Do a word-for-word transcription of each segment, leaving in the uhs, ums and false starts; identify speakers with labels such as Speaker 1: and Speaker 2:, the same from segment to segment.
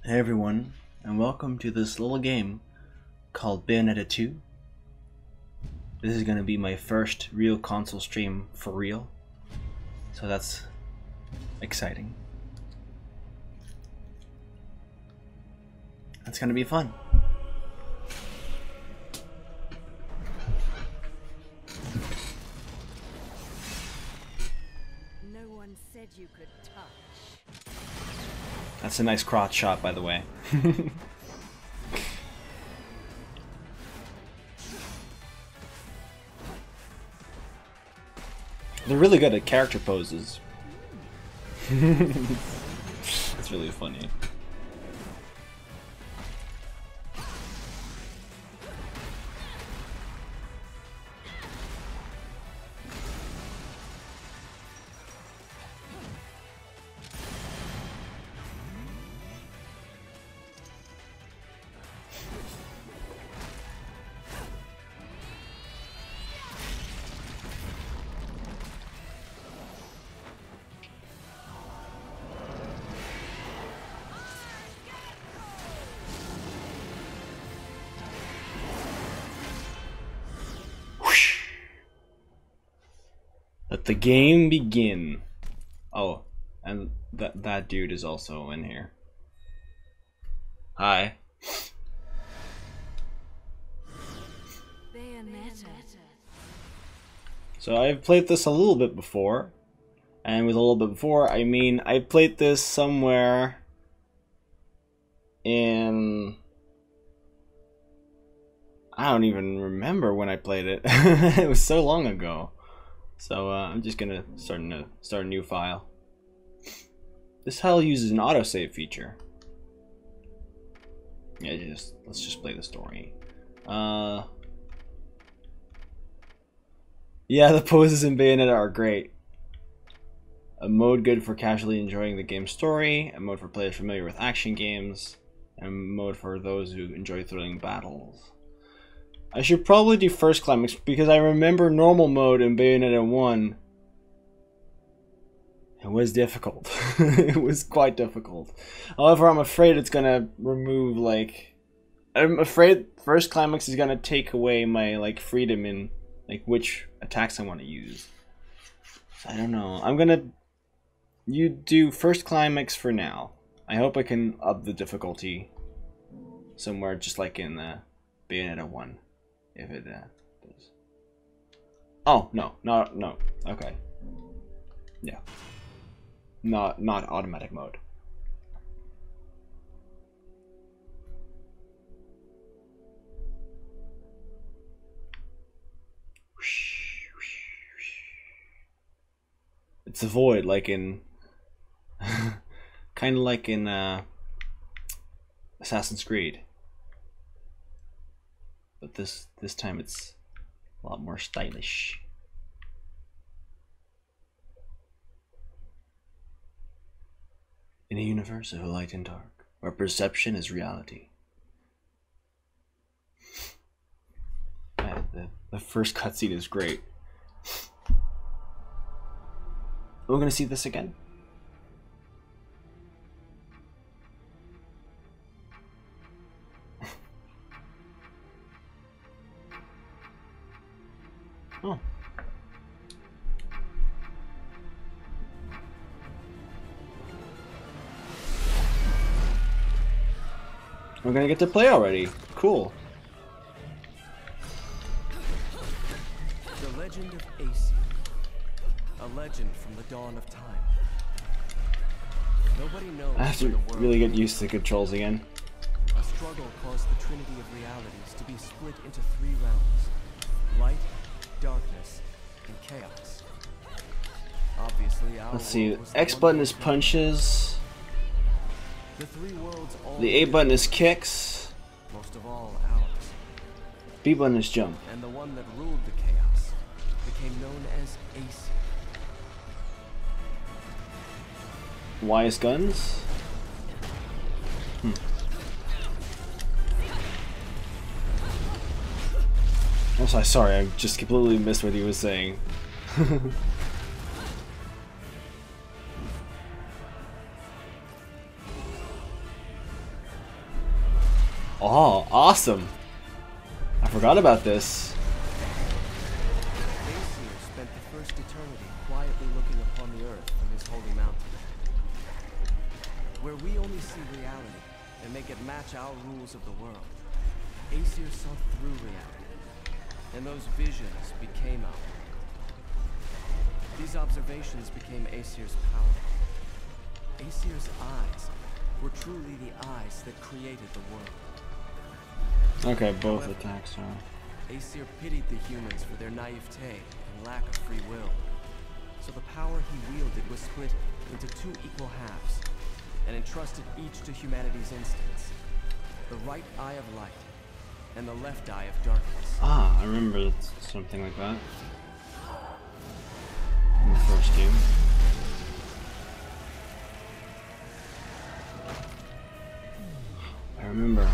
Speaker 1: Hey everyone, and welcome to this little game called Bayonetta two. This is going to be my first real console stream for real, so that's exciting. That's going to be fun.
Speaker 2: No one said you could touch.
Speaker 1: That's a nice crotch shot, by the way. They're really good at character poses. It's really funny. Let the game begin. Oh, and that that dude is also in here. Hi.
Speaker 2: Bayonetta.
Speaker 1: So I've played this a little bit before, and with a little bit before, I mean I played this somewhere in... I don't even remember when I played it. It was so long ago. So uh, I'm just gonna start a start a new file. This file uses an autosave feature. Yeah, just let's just play the story. Uh, yeah, the poses in Bayonetta are great. A mode good for casually enjoying the game's story. A mode for players familiar with action games. And a mode for those who enjoy thrilling battles. I should probably do first climax because I remember normal mode in Bayonetta one. It was difficult. It was quite difficult. However, I'm afraid it's gonna remove like... I'm afraid first climax is gonna take away my like freedom in like which attacks I want to use. So I don't know. I'm gonna... You do first climax for now. I hope I can up the difficulty somewhere just like in the Bayonetta one. If it uh, does. Oh no, no, no. Okay. Yeah. Not not automatic mode. It's a void, like in, kind of like in uh, Assassin's Creed. But this this time it's a lot more stylish. In a universe of light and dark, where perception is reality. Man, the, the first cutscene is great. We're gonna see this again. Oh. We're gonna get to play already. Cool.
Speaker 3: The legend of Aesir. A legend from the dawn of time. Nobody knows.
Speaker 1: I have to really get used to the controls again.
Speaker 3: A struggle caused the trinity of realities to be split into three realms. Light, darkness, and chaos. Obviously, our
Speaker 1: Let's see.
Speaker 3: world was the
Speaker 1: X
Speaker 3: one
Speaker 1: button
Speaker 3: that
Speaker 1: is
Speaker 3: was
Speaker 1: punches.
Speaker 3: The three worlds all
Speaker 1: The A button is kicks.
Speaker 3: most of all ours.
Speaker 1: B button is jump.
Speaker 3: And the one that ruled the chaos became known as Aesir.
Speaker 1: Y is guns. Hmm. I'm so sorry, I just completely missed what he was saying. Oh, awesome! I forgot about this.
Speaker 3: Aesir spent the first eternity quietly looking upon the earth from his holy mountain. Where we only see reality and make it match our rules of the world, Aesir saw through reality, and those visions became our world. These observations became Aesir's power. Aesir's eyes were truly the eyes that created the world.
Speaker 1: Okay, both
Speaker 3: However,
Speaker 1: attacks are.
Speaker 3: Aesir pitied the humans for their naivete and lack of free will. So the power he wielded was split into two equal halves, and entrusted each to humanity's instincts. The right eye of light, and the left eye of darkness.
Speaker 1: Ah, I remember something like that. In the first game. I remember.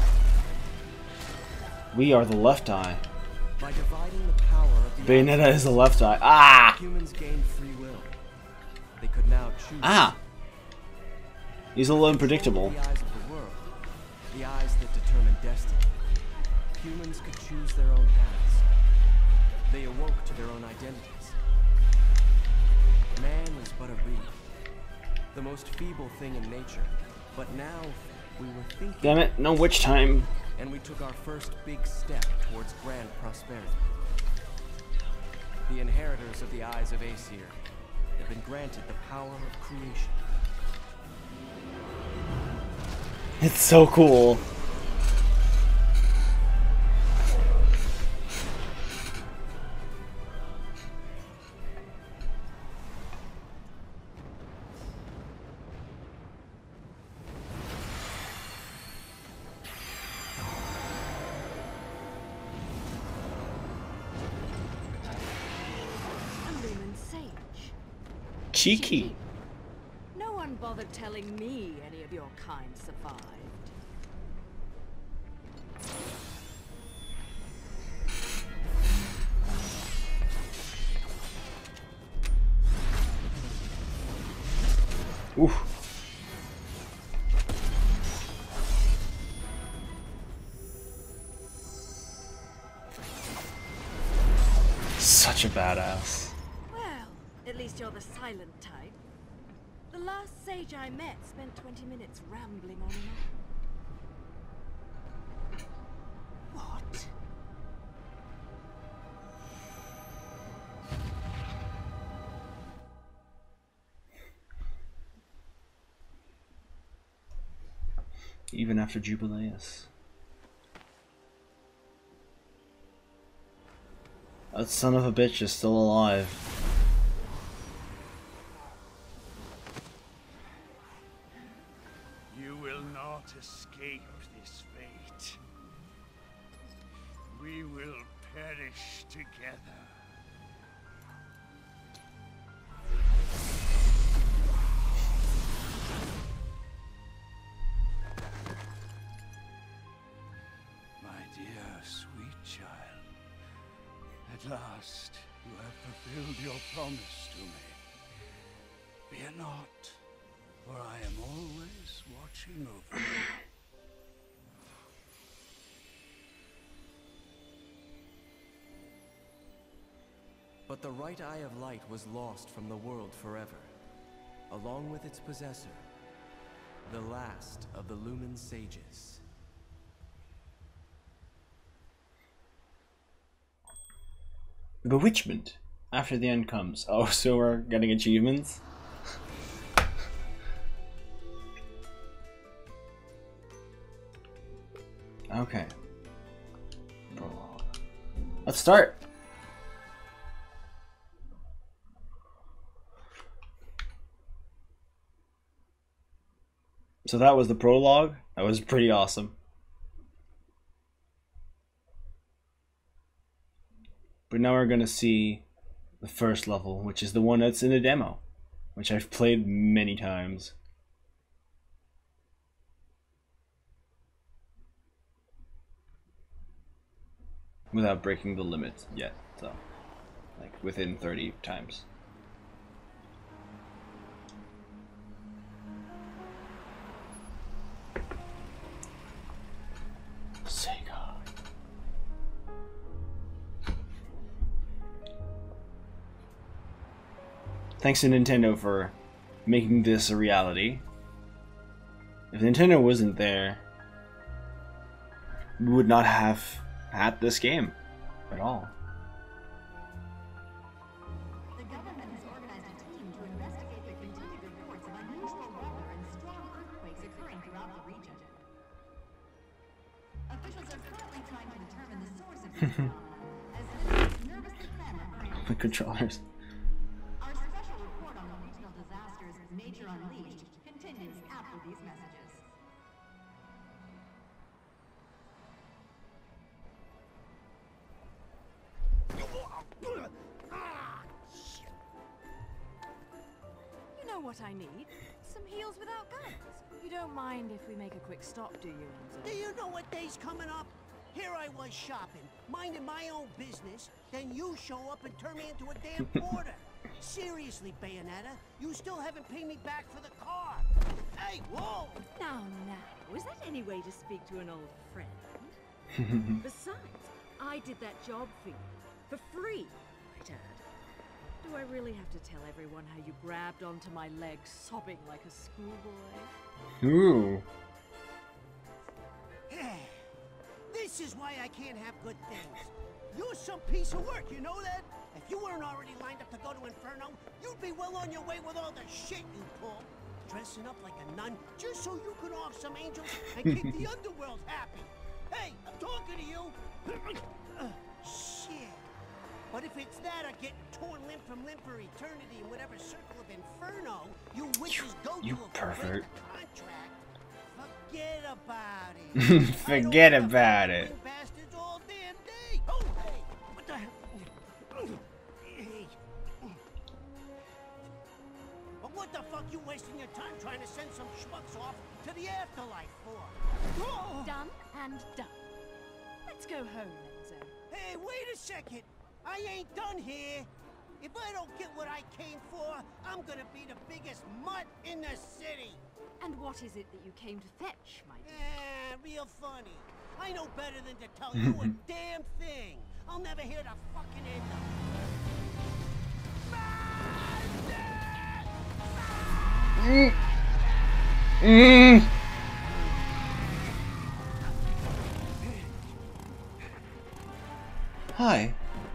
Speaker 1: We are the left eye.
Speaker 3: By dividing the power of the
Speaker 1: Bayonetta is the left eye. Ah!
Speaker 3: humans gained free will. They could now choose.
Speaker 1: Ah! He's a little unpredictable.
Speaker 3: The eyes of the world, the eyes that determine destiny. Humans could choose their own paths. They awoke to their own identities. Man was but a reed, the most feeble thing in nature. But now we were thinking.
Speaker 1: Damn it, no witch time.
Speaker 3: And we took our first big step towards grand prosperity. The inheritors of the eyes of Aesir have been granted the power of creation.
Speaker 1: It's so cool. Cheeky.
Speaker 2: No one bothered telling me any of your kind survived.
Speaker 1: Oof. Such a badass.
Speaker 2: At least you're the silent type. The last sage I met spent twenty minutes rambling on and on. What?
Speaker 1: Even after Jubileus. That son of a bitch is still alive.
Speaker 4: Escape this fate. We will perish together. My dear sweet child, at last you have fulfilled your promise to me. Fear not, for I am always watching over you.
Speaker 3: But the right eye of light was lost from the world forever, along with its possessor, the last of the Lumen Sages.
Speaker 1: Bewitchment. After the end comes. Oh, so we're getting achievements? Okay. Let's start. So that was the prologue. That was pretty awesome. But now we're gonna see the first level, which is the one that's in the demo, which I've played many times. Without breaking the limit yet, so like within thirty times. thanks to Nintendo for making this a reality. If Nintendo wasn't there, we would not have had this game at all.
Speaker 5: The government has organized a team to investigate the continued reports of unusual weather and strong earthquakes occurring throughout the region. Officials are currently trying to determine the source of this phenomenon, as citizens nervously clamor for answers.
Speaker 1: The controllers.
Speaker 5: Our special report on the regional disasters, Nature Unleashed, continues after these messages.
Speaker 2: You know what I need? Some heels without guns. You don't mind if we make a quick stop, do you, Enzo?
Speaker 6: Do you know what day's coming up? Here I was shopping, minding my own business, then you show up and turn me into a damn porter. Seriously, Bayonetta, you still haven't paid me back for the car. Hey, whoa!
Speaker 2: Now, now, is that any way to speak to an old friend? Besides, I did that job for you. For free, might add. Do I really have to tell everyone how you grabbed onto my leg, sobbing like a schoolboy?
Speaker 1: Ooh.
Speaker 6: This is why I can't have good things. You're some piece of work, you know that? If you weren't already lined up to go to Inferno, you'd be well on your way with all the shit you pull. Dressing up like a nun just so you could off some angels and keep the underworld happy. Hey, I'm talking to you. uh, shit. But if it's that or getting torn limb from limb for eternity in whatever circle of Inferno you wishes go
Speaker 1: You
Speaker 6: to
Speaker 1: pervert.
Speaker 6: contract, forget about it.
Speaker 1: Forget about it.
Speaker 6: Bastards all damn day. Oh, hey, what the hell? Hey. But what the fuck you wasting your time trying to send some schmucks off to the afterlife for? Oh.
Speaker 2: Done and done. Let's go home, Enzo.
Speaker 6: Hey, wait a second. I ain't done here. If I don't get what I came for, I'm gonna be the biggest mutt in the city.
Speaker 2: And what is it that you came to fetch, my dear?
Speaker 6: Eh, real funny. I know better than to tell you a damn thing. I'll never hear the fucking end of it.
Speaker 1: Mm. Hi.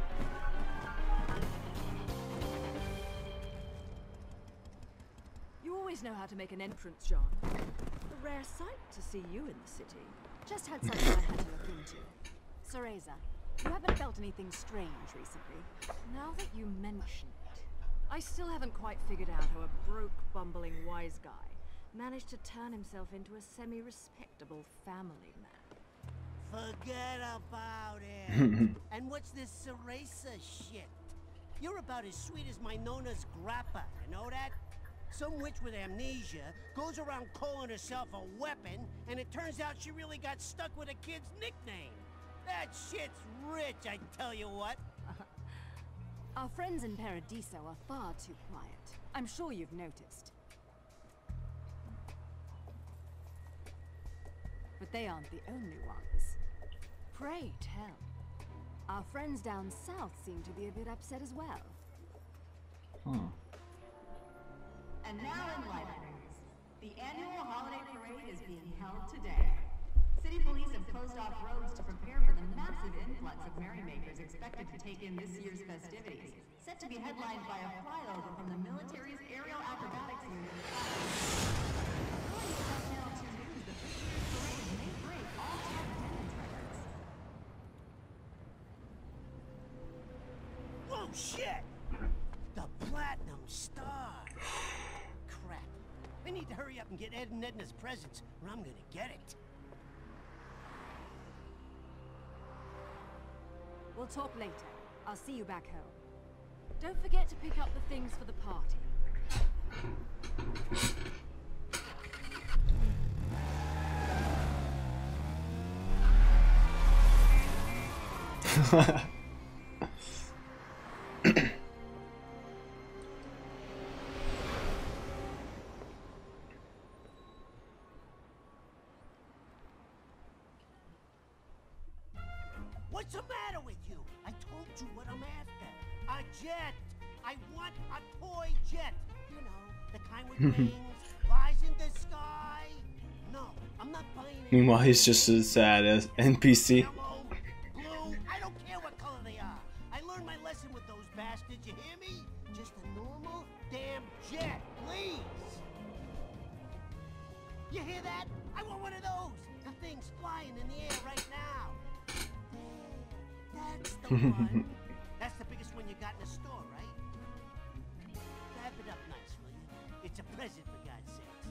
Speaker 2: You always know how to make an entrance, John. A rare sight to see you in the city. Just had something I had to look into. Cereza, you haven't felt anything strange recently. Now that you mention it, I still haven't quite figured out how a broke, bumbling wise guy managed to turn himself into a semi-respectable family man.
Speaker 6: Forget about it. And what's this Cereza shit? You're about as sweet as my Nona's grappa, you know that? Some witch with amnesia goes around calling herself a weapon, and it turns out she really got stuck with a kid's nickname. That shit's rich, I tell you what.
Speaker 2: Our friends in Paradiso are far too quiet. I'm sure you've noticed. But they aren't the only ones. Pray tell. Our friends down south seem to be a bit upset as well.
Speaker 1: Hmm.
Speaker 5: And now in libraries, the annual holiday parade is being held today. City police have closed off roads to prepare for the massive influx of merrymakers expected to take in this year's festivities, set to be headlined by a flyover from the military's aerial acrobatics unit. According to Just Now two News, the this year's parade may break all-time attendance records.
Speaker 6: Whoa, shit! The Platinum Star! Crap. I need to hurry up and get Ed and Edna's presents, or I'm gonna get it.
Speaker 2: We'll talk later. I'll see you back home. Don't forget to pick up the things for the party.
Speaker 6: What's the matter with you? I told you what I'm after. A jet! I want a toy jet. You know, the kind with wings, flies in the sky. No, I'm not buying it.
Speaker 1: Meanwhile, he's just as sad as N P C.
Speaker 6: Yellow, blue, I don't care what color they are. I learned my lesson with those bastards, you hear me? Just a normal damn jet, please. You hear that? I want one of those. The thing's flying in the air right now. There, that's the one. That's the biggest one you got in the store, right? Wrap it up nice, will you? It's a present, for God's sakes.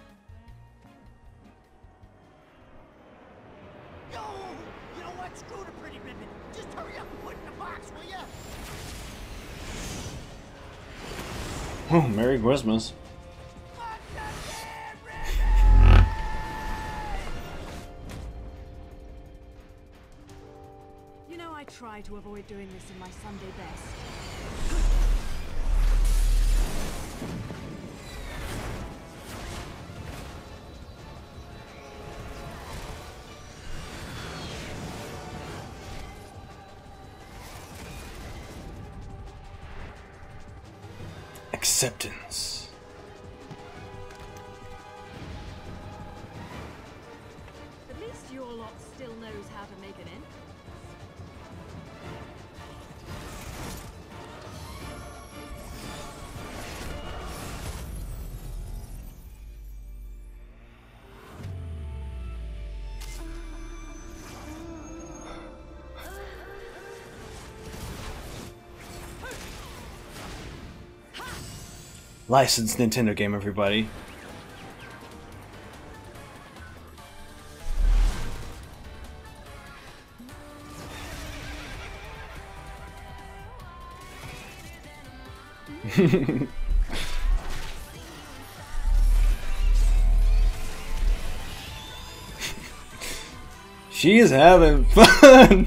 Speaker 6: Yo! You know what? Screw the pretty ribbon. Just hurry up and put it in the box, will ya?
Speaker 1: Oh, Merry Christmas.
Speaker 6: Fuck the damn ribbon!
Speaker 2: You know, I try to avoid doing this in my Sunday best.
Speaker 1: Acceptance.
Speaker 2: At least your lot still knows how to make an end.
Speaker 1: Licensed Nintendo game, everybody. She is having fun.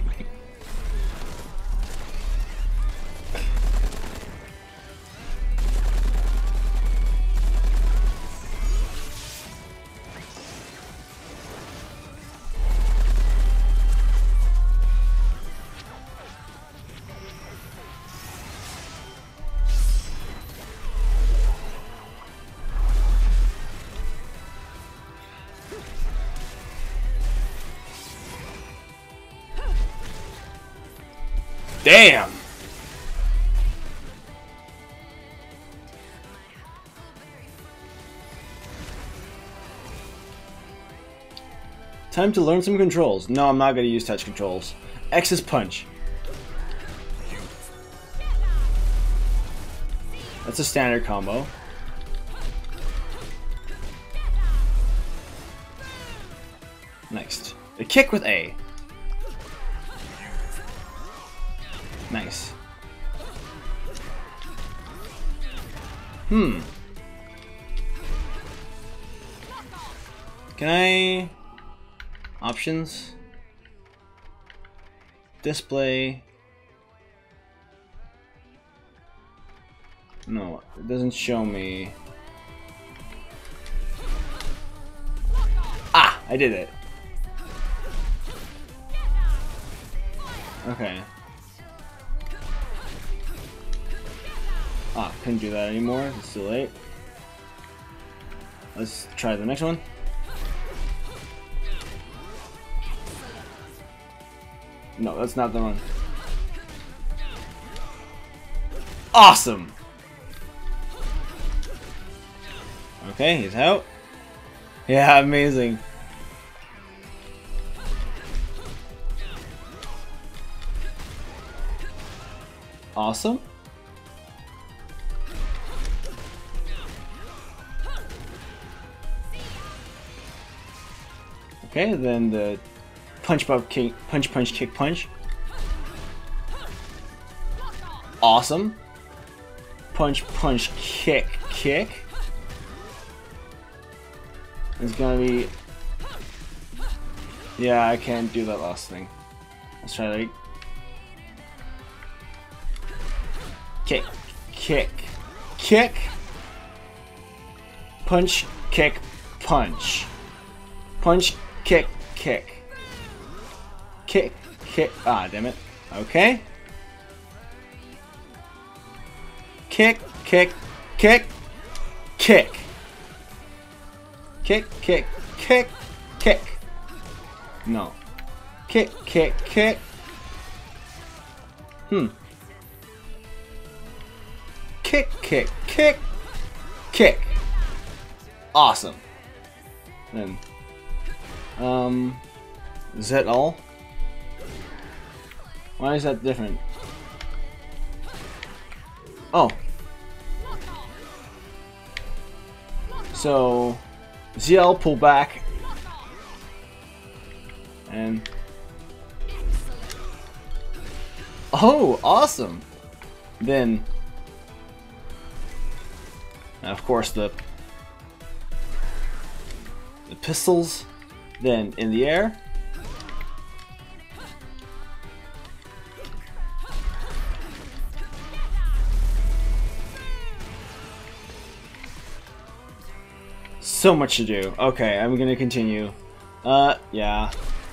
Speaker 1: Damn! Time to learn some controls. No, I'm not going to use touch controls. X is punch. That's a standard combo. Next. A kick with A. Nice. Hmm. Can I... Options? Display... No, it doesn't show me... Ah! I did it. Okay. Ah, couldn't do that anymore. It's too late. Let's try the next one. No, that's not the one. Awesome! Okay, he's out. Yeah, amazing. Awesome. Okay, then the punch pop kick, punch punch kick punch. Awesome. Punch punch kick kick. It's gonna be. Yeah, I can't do that last thing. Let's try that. Kick, kick, kick. Punch, kick, punch. Punch. Kick, kick. Kick, kick. Ah, damn it. Okay. kick, kick, kick, kick. Kick, kick, kick, kick. No. Kick, kick, kick. Hmm. Kick, kick, kick, kick. Awesome. Then, um, is that all? Why is that different? Oh. So, Z L pull back. And oh, awesome! Then, and of course, the the pistols. Then in the air. So much to do. Okay, I'm gonna continue. Uh, yeah.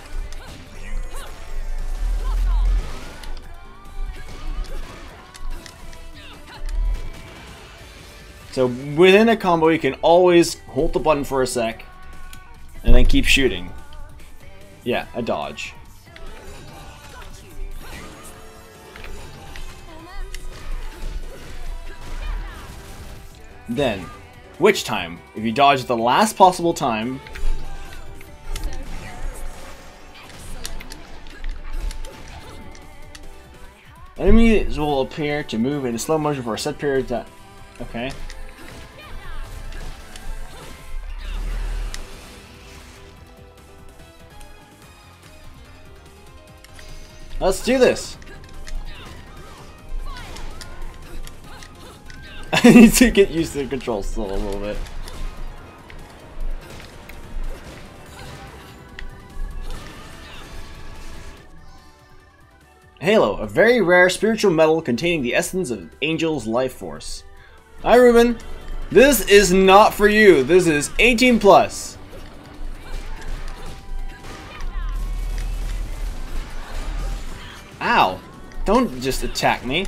Speaker 1: So within a combo, you can always hold the button for a sec, and then keep shooting. Yeah, a dodge. Then, witch time. If you dodge at the last possible time, enemies will appear to move in slow motion for a set period of time. Okay. Let's do this. I need to get used to the controls still a little bit. Halo, a very rare spiritual metal containing the essence of Angel's life force. Hi Ruben, this is not for you. This is eighteen plus. Ow! Don't just attack me.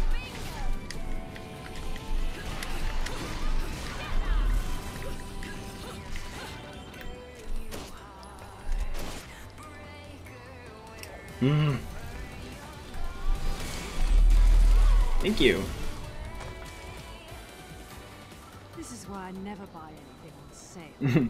Speaker 1: Hmm. Thank you.
Speaker 2: This is why I never buy anything on sale.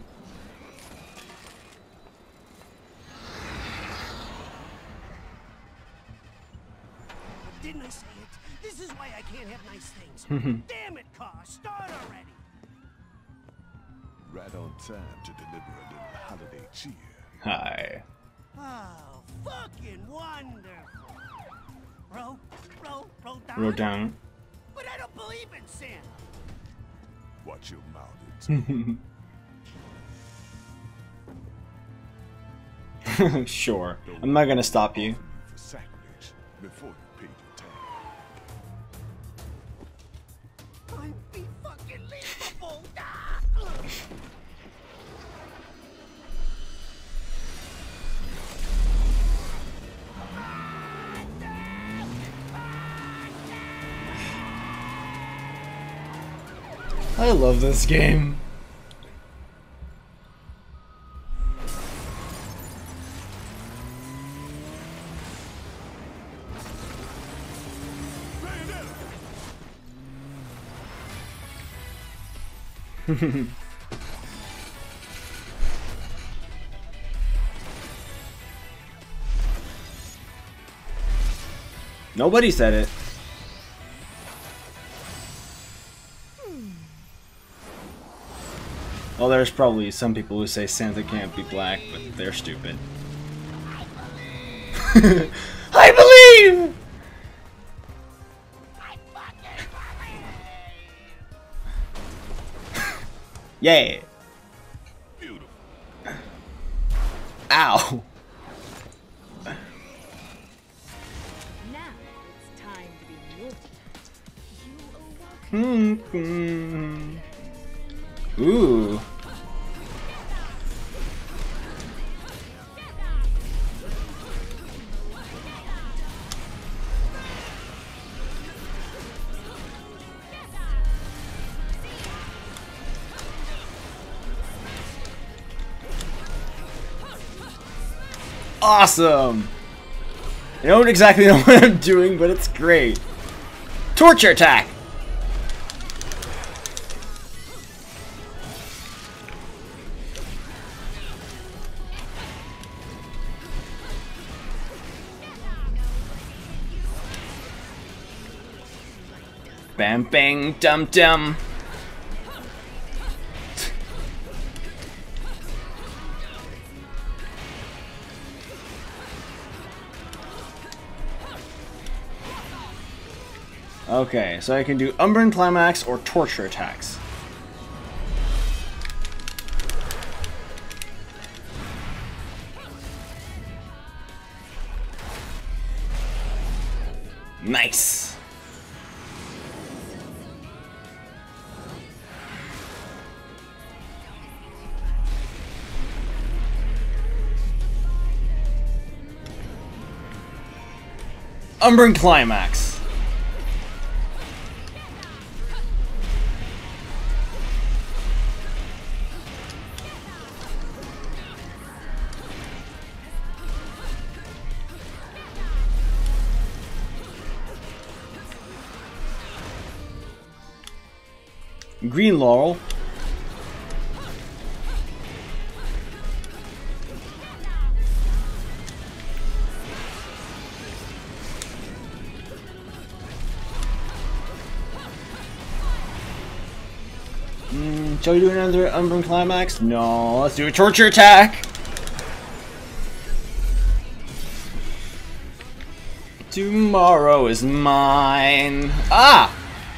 Speaker 6: Didn't I say it? This is why I can't have nice things. Damn it, car! Start already!
Speaker 4: Right on time to deliver a little holiday cheer.
Speaker 1: Hi.
Speaker 6: Oh, fucking wonderful! Bro, bro, bro down.
Speaker 1: Roll down.
Speaker 6: But I don't believe in Santa.
Speaker 4: Watch your mouth. It's
Speaker 1: Sure. I'm not gonna stop you.
Speaker 4: for sacrilege before you pay your tab.
Speaker 6: I'd be fucking leavable.
Speaker 1: I love this game. Nobody said it. Well, there's probably some people who say Santa can't be black, but they're stupid. I believe! Yeah.
Speaker 4: Beautiful.
Speaker 1: Ow.
Speaker 2: Now it's time to be naughty. You awoken.
Speaker 1: Mm-hmm. Ooh. awesome! I don't exactly know what I'm doing, but it's great. Torture attack! Bam bang dum dum. Okay, so I can do Umbran Climax or Torture attacks. Nice! Umbran Climax. Green Laurel. Mm, shall we do another Umbran Climax? No, let's do a Torture attack! Tomorrow is mine. Ah!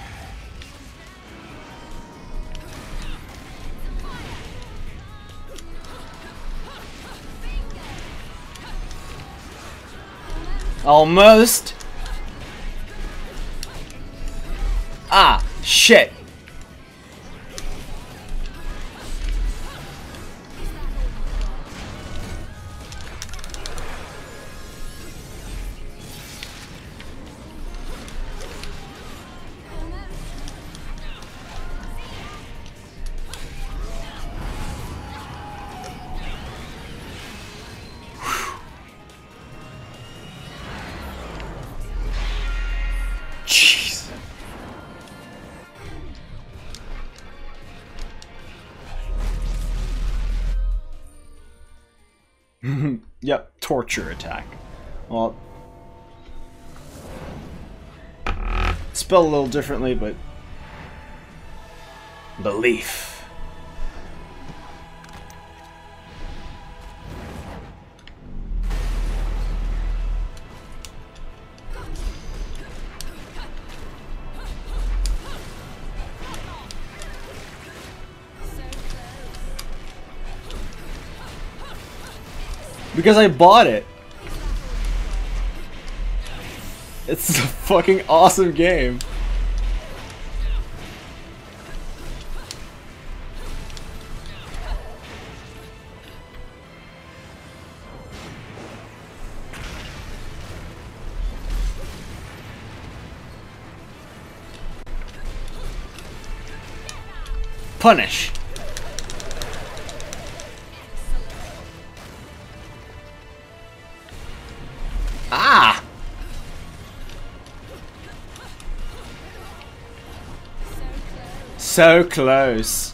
Speaker 1: Almost. Ah, shit. Yep, torture attack. Well, spelled a little differently, but belief. Because I bought it. It's a fucking awesome game. Punish. Ah! So close.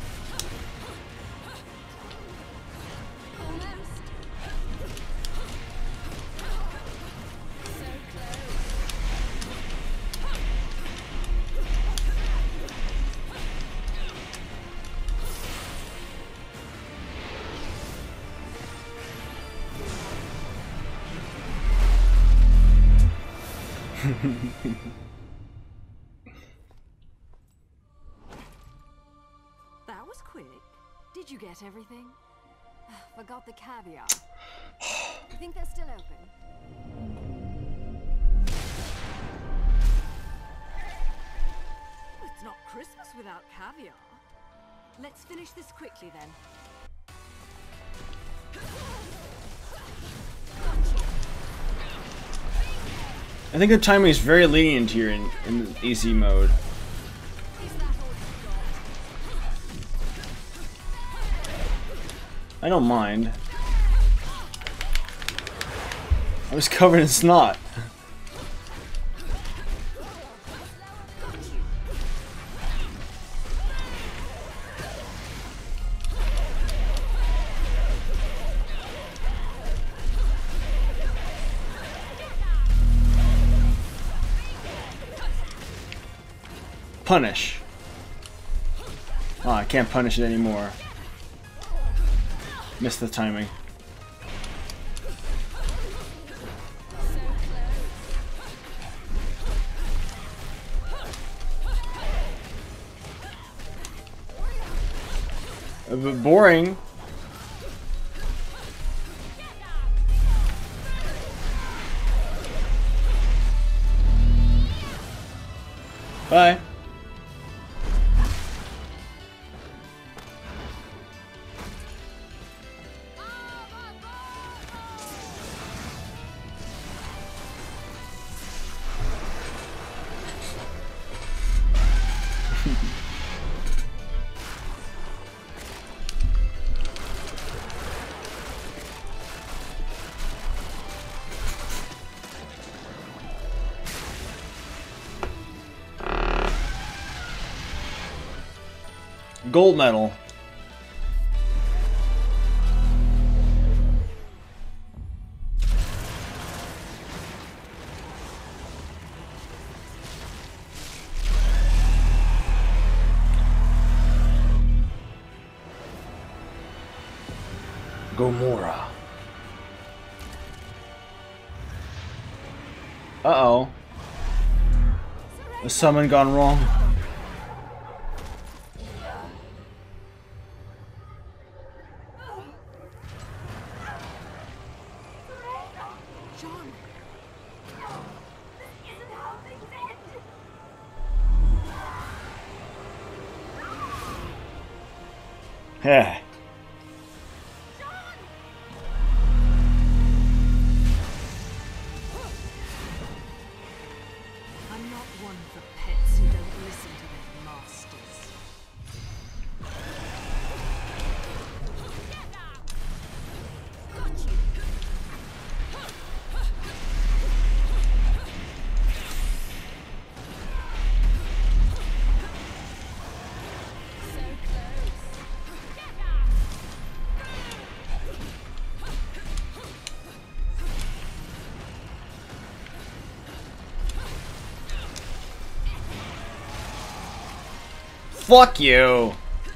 Speaker 2: That was quick. Did you get everything? Forgot the caviar. You think they're still open? It's not Christmas without caviar. Let's finish this quickly then.
Speaker 1: I think the timing is very lenient here in, in easy mode. I don't mind. I was covered in snot. Punish. Oh, I can't punish it anymore. Missed the timing. A bit boring. Bye. Gold medal. Gomorrah. Uh-oh. A summon gone wrong.
Speaker 2: John. This isn't how things end.
Speaker 1: Yeah.
Speaker 2: I'm not one for pets who don't listen to their masters.
Speaker 1: Fuck you.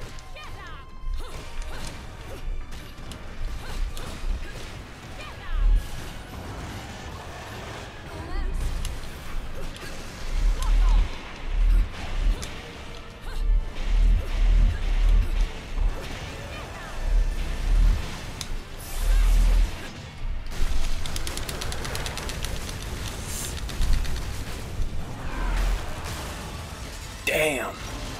Speaker 1: Damn.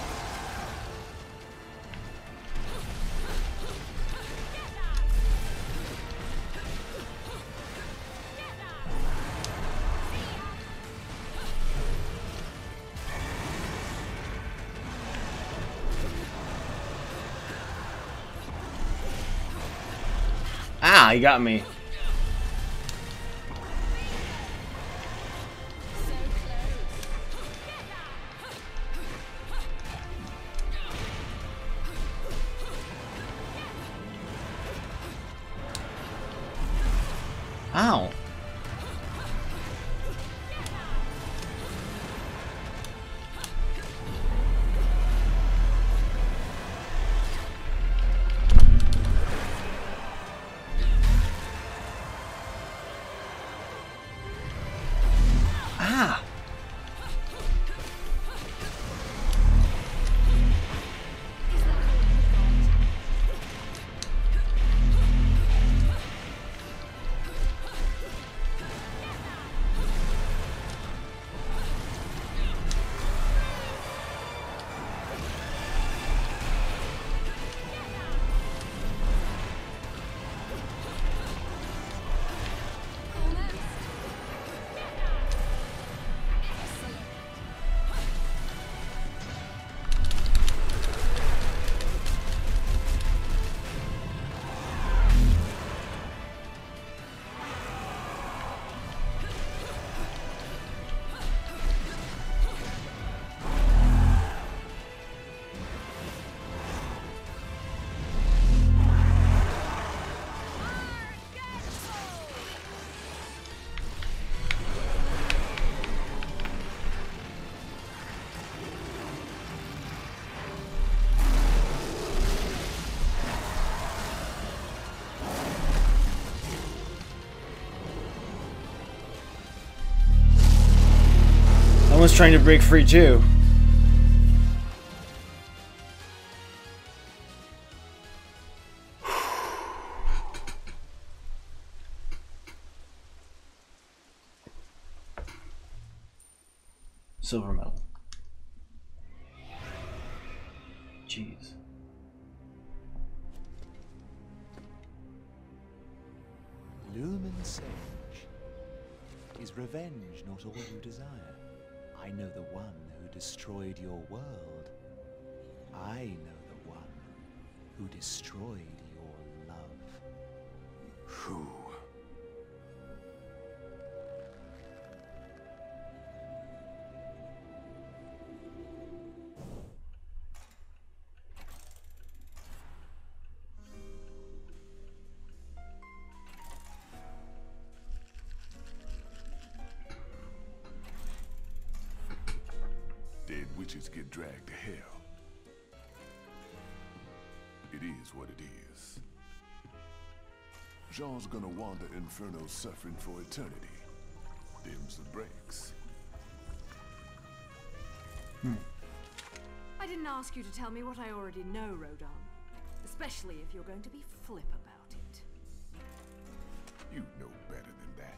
Speaker 1: Ah, he got me. Ow. Ah. Someone's trying to break free too. Silver medal. Jeez.
Speaker 7: Lumen Sage. Is revenge not all you desire? I know the one who destroyed your world. I know the one who destroyed your love.
Speaker 4: Who? Dead witches get dragged to hell. It is what it is. Jean's gonna wander Inferno suffering for eternity. Them's the breaks.
Speaker 1: Hmm.
Speaker 2: I didn't ask you to tell me what I already know, Rodin. Especially if you're going to be flip about it.
Speaker 4: You know better than that.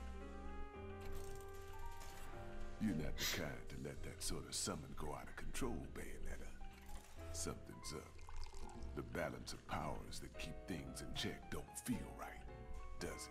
Speaker 4: You're not the kind to let that sort of summon go out of control, Bayonetta. Something's up. The balance of powers that keep things in check don't feel right, does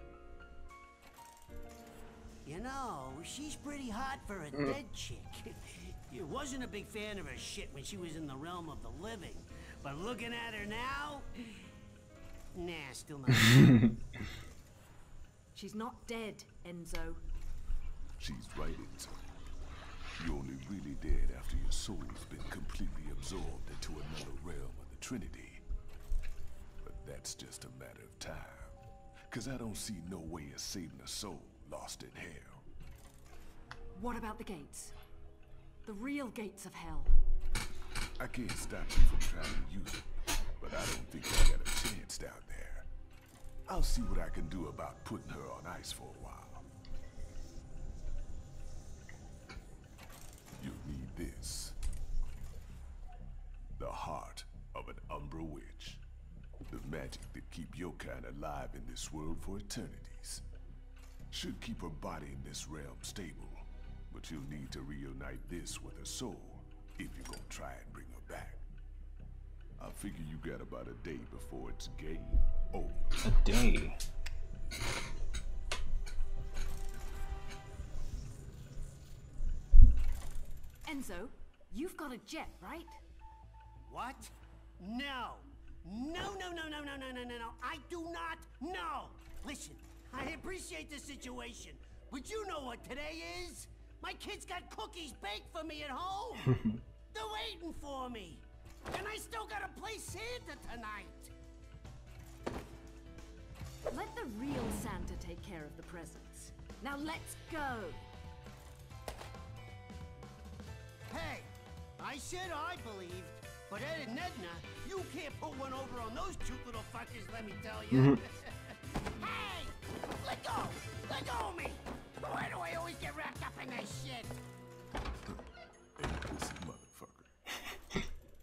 Speaker 4: it?
Speaker 6: You know, she's pretty hot for a dead chick. You wasn't a big fan of her shit when she was in the realm of the living. But looking at her now... Nah, still not.
Speaker 2: She's not dead, Enzo.
Speaker 4: She's right, Enzo. You're only really dead after your soul's been completely absorbed into another realm of the Trinity. But that's just a matter of time. Cause I don't see no way of saving a soul lost in hell.
Speaker 2: What about the gates? The real gates of hell.
Speaker 4: I can't stop you from trying to use it, but I don't think I got a chance down there. I'll see what I can do about putting her on ice for a while. You'll need this. The heart of an Umbra Witch. The magic that keep your kind alive in this world for eternities. Should keep her body in this realm stable, but you'll need to reunite this with her soul if you're gonna try and bring her back. I figure you got about a day before it's game over.
Speaker 1: A day.
Speaker 2: Enzo, you've got a jet, right?
Speaker 6: What? No. No, no, no, no, no, no, no, no, no. I do not know. Listen, I appreciate the situation, but you know what today is? My kids got cookies baked for me at home. They're waiting for me. And I still gotta play Santa tonight.
Speaker 2: Let the real Santa take care of the presents. Now let's go.
Speaker 6: Hey, I said I believed, but Ed and Edna, you can't put one over on those cute little fuckers, let me tell you. Hey, let go, let go of me. Why do I always get wrapped up in this shit?
Speaker 4: Hey, pussy motherfucker.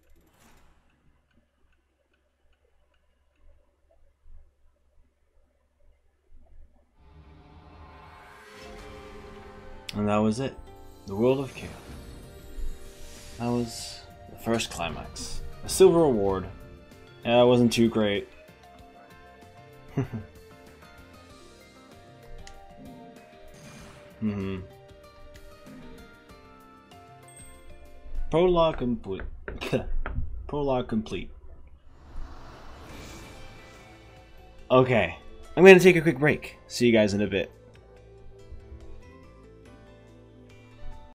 Speaker 1: And that was it. The World of Chaos. That was the first climax. A silver award. Yeah, that wasn't too great. hmm Prologue complete. Prologue complete. Okay. I'm gonna take a quick break. See you guys in a bit.